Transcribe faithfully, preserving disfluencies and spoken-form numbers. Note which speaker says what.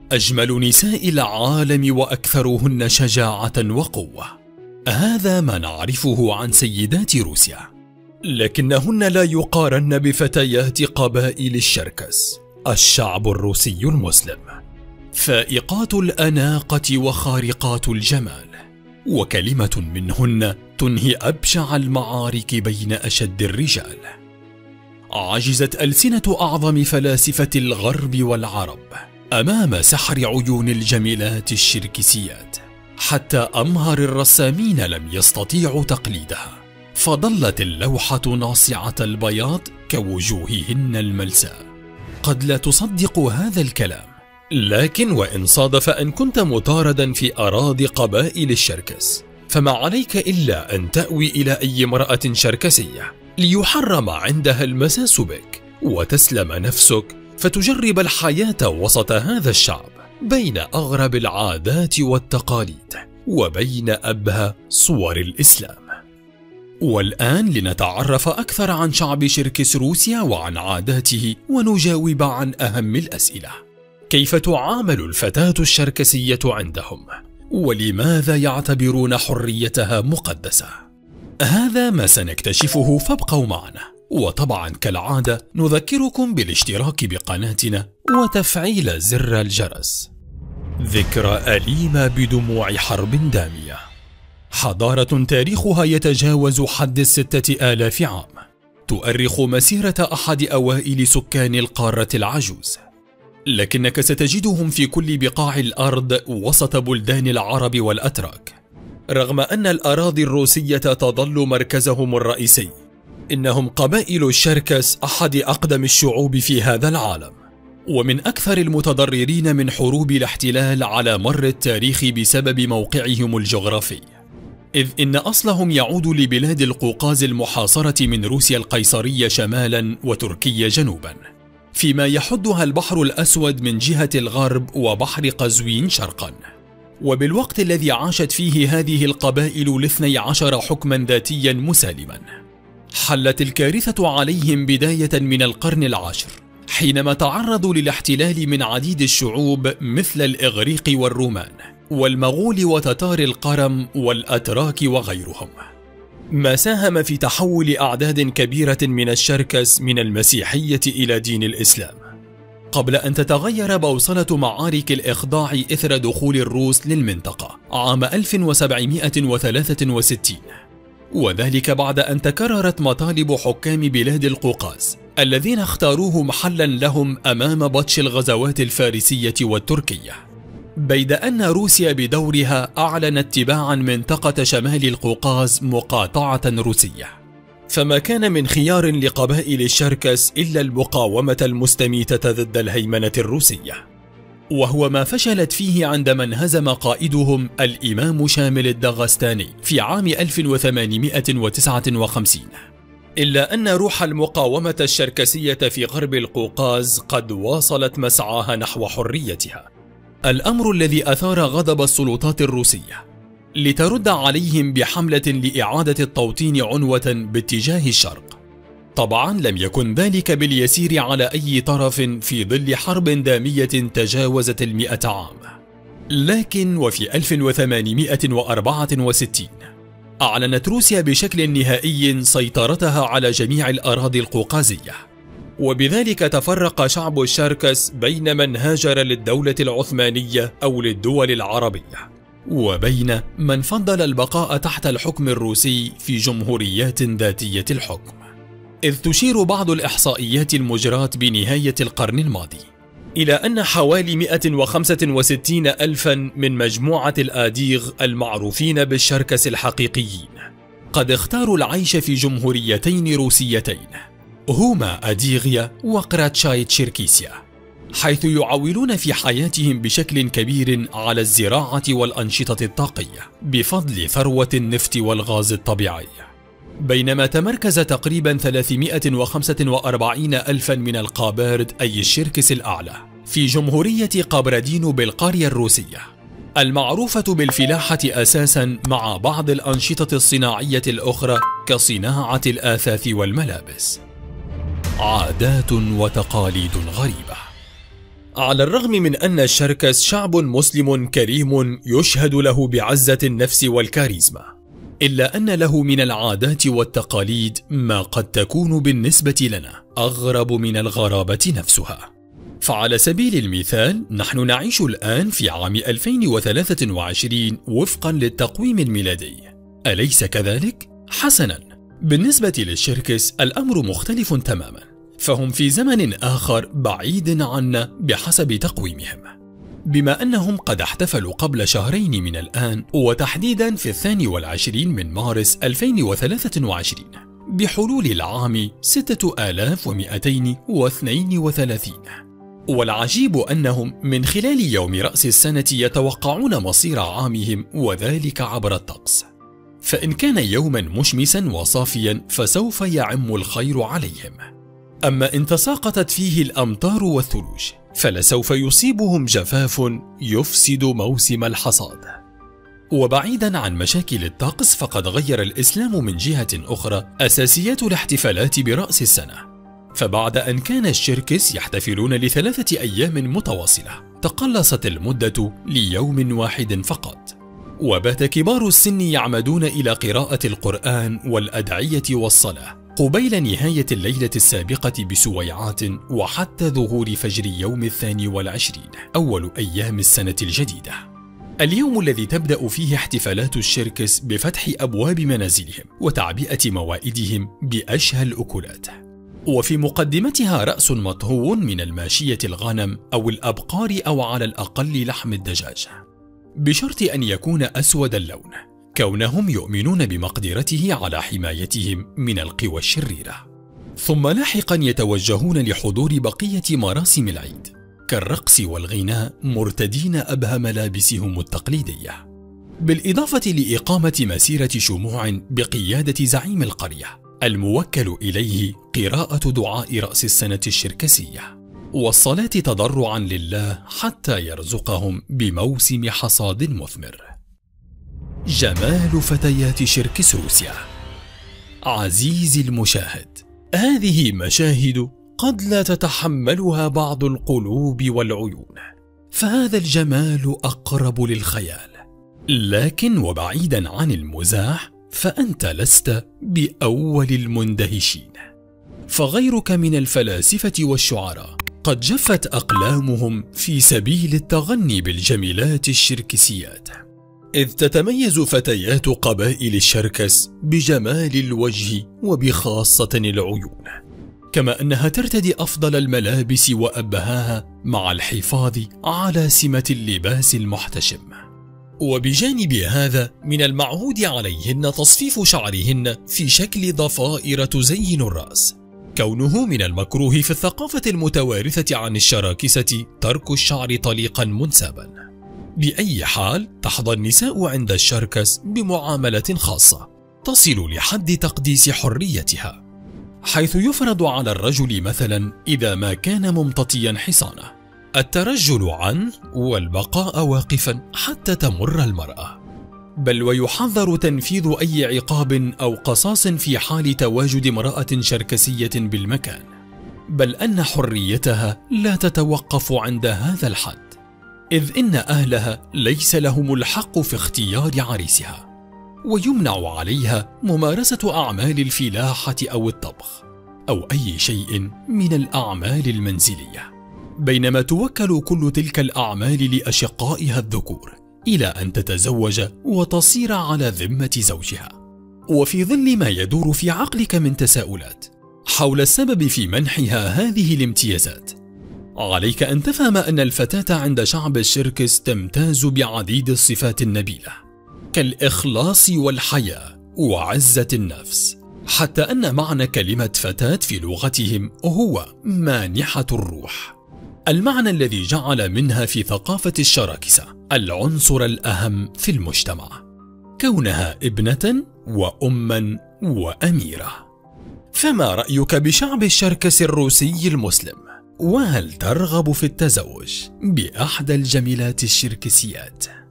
Speaker 1: أجمل نساء العالم وأكثرهن شجاعة وقوة. هذا ما نعرفه عن سيدات روسيا، لكنهن لا يقارن بفتيات قبائل الشركس، الشعب الروسي المسلم، فائقات الأناقة وخارقات الجمال، وكلمة منهن تنهي أبشع المعارك بين أشد الرجال. عجزت ألسنة أعظم فلاسفة الغرب والعرب أمام سحر عيون الجميلات الشركسيات، حتى أمهر الرسامين لم يستطيعوا تقليدها، فظلت اللوحة ناصعة البياض كوجوههن الملساء. قد لا تصدق هذا الكلام، لكن وإن صادف أن كنت مطاردا في أراضي قبائل الشركس، فما عليك إلا أن تأوي إلى أي امرأة شركسية ليحرم عندها المساس بك، وتسلم نفسك فتجرب الحياة وسط هذا الشعب بين أغرب العادات والتقاليد وبين أبهى صور الإسلام. والآن لنتعرف أكثر عن شعب شركس روسيا وعن عاداته، ونجاوب عن أهم الأسئلة: كيف تعامل الفتاة الشركسية عندهم؟ ولماذا يعتبرون حريتها مقدسة؟ هذا ما سنكتشفه، فابقوا معنا. وطبعا كالعادة نذكركم بالاشتراك بقناتنا وتفعيل زر الجرس. ذكرى أليمة بدموع حرب دامية. حضارة تاريخها يتجاوز حد الستة آلاف عام، تؤرخ مسيرة أحد أوائل سكان القارة العجوز، لكنك ستجدهم في كل بقاع الأرض وسط بلدان العرب والأتراك. رغم أن الأراضي الروسية تظل مركزهم الرئيسي، إنهم قبائل الشركس أحد أقدم الشعوب في هذا العالم، ومن أكثر المتضررين من حروب الاحتلال على مر التاريخ بسبب موقعهم الجغرافي، إذ إن أصلهم يعود لبلاد القوقاز المحاصرة من روسيا القيصرية شمالا وتركيا جنوبا، فيما يحدها البحر الأسود من جهة الغرب وبحر قزوين شرقا. وبالوقت الذي عاشت فيه هذه القبائل الاثني عشر حكما ذاتيا مسالما، حلت الكارثة عليهم بداية من القرن العاشر، حينما تعرضوا للاحتلال من عديد الشعوب مثل الإغريق والرومان والمغول وتتار القرم والأتراك وغيرهم، ما ساهم في تحول أعداد كبيرة من الشركس من المسيحية إلى دين الإسلام، قبل أن تتغير بوصلة معارك الإخضاع إثر دخول الروس للمنطقة عام ألف وسبعمائة وثلاثة وستين، وذلك بعد أن تكررت مطالب حكام بلاد القوقاز الذين اختاروه محلا لهم أمام بطش الغزوات الفارسية والتركية، بيد أن روسيا بدورها أعلنت تباعا منطقة شمال القوقاز مقاطعة روسية، فما كان من خيار لقبائل الشركس إلا المقاومة المستميتة ضد الهيمنة الروسية، وهو ما فشلت فيه عندما انهزم قائدهم الإمام شامل الدغستاني في عام ألف وثمانمائة وتسعة وخمسين. إلا أن روح المقاومة الشركسية في غرب القوقاز قد واصلت مسعاها نحو حريتها، الأمر الذي أثار غضب السلطات الروسية لترد عليهم بحملة لإعادة التوطين عنوة باتجاه الشرق. طبعا لم يكن ذلك باليسير على أي طرف في ظل حرب دامية تجاوزت المئة عام، لكن وفي ألف وثمانمائة وأربعة وستين أعلنت روسيا بشكل نهائي سيطرتها على جميع الأراضي القوقازية، وبذلك تفرق شعب الشركس بين من هاجر للدولة العثمانية أو للدول العربية، وبين من فضل البقاء تحت الحكم الروسي في جمهوريات ذاتية الحكم. إذ تشير بعض الإحصائيات المجراة بنهاية القرن الماضي إلى أن حوالي مئة وخمسة وستين ألفا من مجموعة الآديغ المعروفين بالشركس الحقيقيين قد اختاروا العيش في جمهوريتين روسيتين، هما أديغيا وقراتشاي تشيركيسيا، حيث يعولون في حياتهم بشكل كبير على الزراعة والأنشطة الطاقية بفضل ثروة النفط والغاز الطبيعي، بينما تمركز تقريبا ثلاثمائة وخمسة وأربعين ألفا من القابارد أي الشركس الأعلى في جمهورية قبردينو بالقرية الروسية المعروفة بالفلاحة أساسا، مع بعض الأنشطة الصناعية الأخرى كصناعة الآثاث والملابس. عادات وتقاليد غريبة. على الرغم من أن الشركس شعب مسلم كريم يشهد له بعزة النفس والكاريزما، إلا أن له من العادات والتقاليد ما قد تكون بالنسبة لنا أغرب من الغرابة نفسها. فعلى سبيل المثال نحن نعيش الآن في عام ألفين وثلاثة وعشرين وفقا للتقويم الميلادي، أليس كذلك؟ حسنا، بالنسبة للشركس الأمر مختلف تماما، فهم في زمن آخر بعيد عنا بحسب تقويمهم، بما أنهم قد احتفلوا قبل شهرين من الآن، وتحديدا في الثاني والعشرين من مارس ألفين وثلاثة وعشرين بحلول العام ستة آلاف ومئتين واثنين وثلاثين. والعجيب أنهم من خلال يوم رأس السنة يتوقعون مصير عامهم، وذلك عبر الطقس، فإن كان يوما مشمسا وصافيا فسوف يعم الخير عليهم، أما إن تساقطت فيه الأمطار والثلوج فلسوف يصيبهم جفاف يفسد موسم الحصاد. وبعيدا عن مشاكل الطقس فقد غير الإسلام من جهة أخرى أساسيات الاحتفالات برأس السنة، فبعد أن كان الشركس يحتفلون لثلاثة أيام متواصلة تقلصت المدة ليوم واحد فقط، وبات كبار السن يعمدون إلى قراءة القرآن والأدعية والصلاة قبيل نهاية الليلة السابقة بسويعات وحتى ظهور فجر يوم الثاني والعشرين أول أيام السنة الجديدة، اليوم الذي تبدأ فيه احتفالات الشركس بفتح أبواب منازلهم وتعبئة موائدهم بأشهى الأكلات، وفي مقدمتها رأس مطهو من الماشية الغنم أو الأبقار أو على الأقل لحم الدجاج، بشرط أن يكون أسود اللون، كونهم يؤمنون بمقدرته على حمايتهم من القوى الشريرة. ثم لاحقا يتوجهون لحضور بقية مراسم العيد كالرقص والغناء مرتدين أبهى ملابسهم التقليدية، بالإضافة لإقامة مسيرة شموع بقيادة زعيم القرية الموكل إليه قراءة دعاء رأس السنة الشركسية والصلاة تضرعا لله حتى يرزقهم بموسم حصاد مثمر. جمال فتيات شركس روسيا. عزيزي المشاهد، هذه مشاهد قد لا تتحملها بعض القلوب والعيون، فهذا الجمال أقرب للخيال، لكن وبعيدا عن المزاح فأنت لست بأول المندهشين، فغيرك من الفلاسفة والشعراء قد جفت أقلامهم في سبيل التغني بالجميلات الشركسيات، إذ تتميز فتيات قبائل الشركس بجمال الوجه وبخاصة العيون، كما أنها ترتدي أفضل الملابس وأبهاها مع الحفاظ على سمة اللباس المحتشم. وبجانب هذا من المعهود عليهن تصفيف شعرهن في شكل ضفائر تزين الرأس، كونه من المكروه في الثقافة المتوارثة عن الشراكسة ترك الشعر طليقا منسابا. بأي حال تحظى النساء عند الشركس بمعاملة خاصة تصل لحد تقديس حريتها، حيث يفرض على الرجل مثلا إذا ما كان ممتطيا حصانه الترجل عنه والبقاء واقفا حتى تمر المرأة، بل ويحذر تنفيذ أي عقاب أو قصاص في حال تواجد امرأة شركسية بالمكان، بل أن حريتها لا تتوقف عند هذا الحد، إذ إن أهلها ليس لهم الحق في اختيار عريسها، ويمنع عليها ممارسة أعمال الفلاحة أو الطبخ أو أي شيء من الأعمال المنزلية، بينما توكل كل تلك الأعمال لأشقائها الذكور إلى أن تتزوج وتصير على ذمة زوجها. وفي ظل ما يدور في عقلك من تساؤلات حول السبب في منحها هذه الامتيازات، عليك أن تفهم أن الفتاة عند شعب الشركس تمتاز بعديد الصفات النبيلة كالإخلاص والحياء وعزة النفس، حتى أن معنى كلمة فتاة في لغتهم هو مانحة الروح، المعنى الذي جعل منها في ثقافة الشراكسة العنصر الأهم في المجتمع، كونها ابنة وأما وأميرة. فما رأيك بشعب الشركس الروسي المسلم؟ وهل ترغب في التزوج بأحدى الجميلات الشركسيات؟